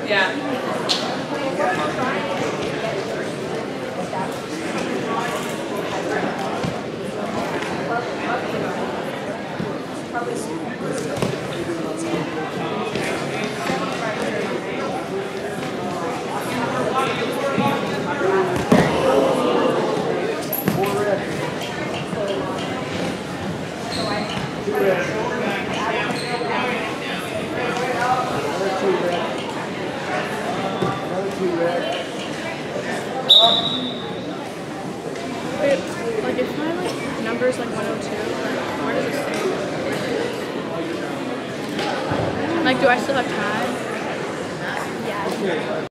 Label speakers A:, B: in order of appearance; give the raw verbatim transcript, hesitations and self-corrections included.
A: Yeah.
B: Wait, like if my like number's like one oh two, like where does it say? Like do I still have time?
C: Yeah.